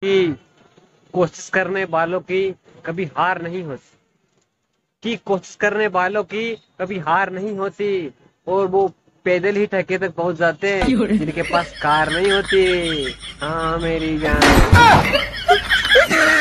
कि कोशिश करने वालों की कभी हार नहीं होती, कि कोशिश करने वालों की कभी हार नहीं होती। और वो पैदल ही ठेके तक पहुंच जाते हैं जिनके पास कार नहीं होती। हाँ मेरी जान।